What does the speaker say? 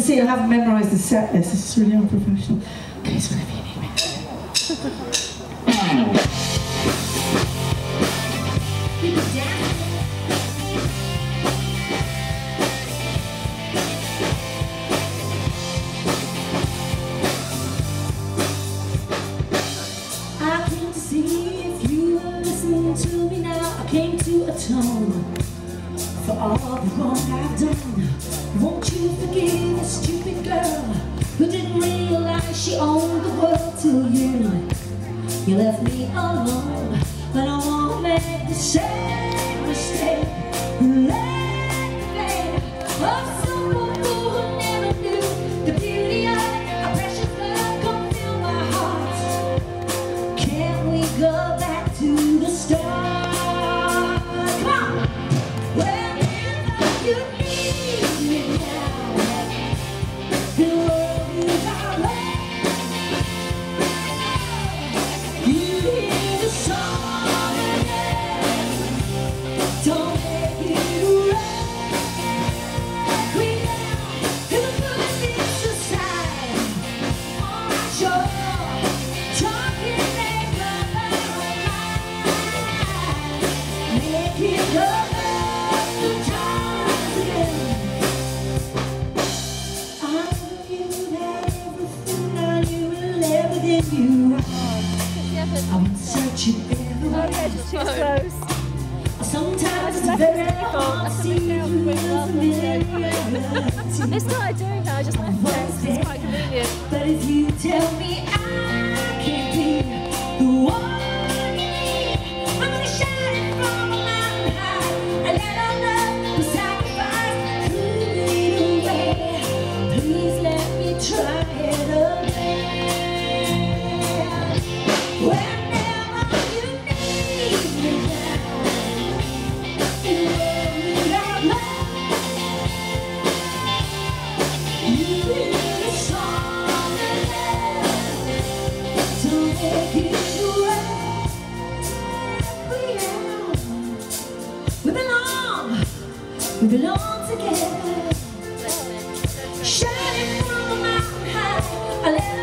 can see I haven't memorised the set list. This is really unprofessional. Okay, so whatever you need me. I came to see if you were listening to me now. I came to atone for all the wrong I've done. Won't you forgive a stupid girl who didn't realize she owned the world till you left me alone. But I won't make the same mistake. Let of someone who never knew the beauty of a precious love. Come fill my heart. Can we go back to the start? Come on. Whenever you need me now, the world is our way. You hear the song again. Don't make it right. We now can put this aside. On our show, talking make up our mind. Make it up. You I went searching everywhere. Sometimes it's very hard to see through the familiarity. This is what I do now, I just like this. It's quite convenient. But if you tell me I can't be the one you need, I'm gonna shout it from a mountain high. I let all love the sacrifice flee away. Please let me try it again. Whenever you need me now, the world is our love. You hear the song again. Don't make it right. We belong together. Shining from a mountain high.